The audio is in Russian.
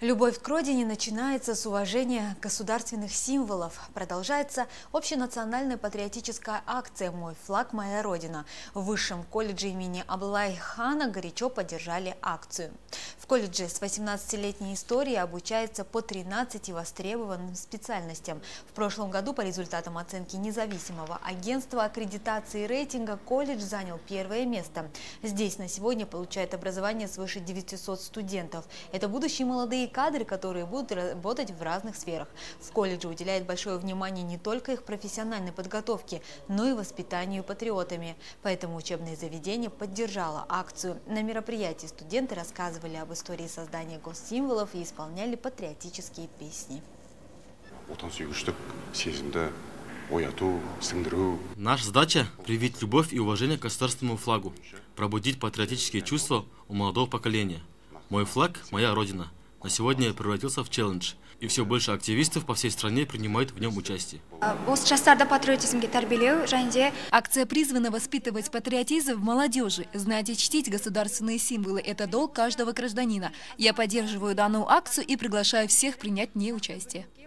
Любовь к родине начинается с уважения государственных символов. Продолжается общенациональная патриотическая акция «Мой флаг, моя родина». В Высшем колледже имени Абылай Хана горячо поддержали акцию. В колледже с 18-летней историей обучается по 13 востребованным специальностям. В прошлом году по результатам оценки независимого агентства аккредитации и рейтинга колледж занял первое место. Здесь на сегодня получает образование свыше 900 студентов. Это будущие молодые кадры, которые будут работать в разных сферах. В колледже уделяет большое внимание не только их профессиональной подготовке, но и воспитанию патриотами. Поэтому учебное заведение поддержало акцию. На мероприятии студенты рассказывали об истории создания госсимволов и исполняли патриотические песни. Наша задача – привить любовь и уважение к государственному флагу, пробудить патриотические чувства у молодого поколения. Мой флаг – моя родина. На сегодня превратился в челлендж, и все больше активистов по всей стране принимают в нем участие. Акция призвана воспитывать патриотизм в молодежи. Знать и чтить государственные символы – это долг каждого гражданина. Я поддерживаю данную акцию и приглашаю всех принять в ней участие.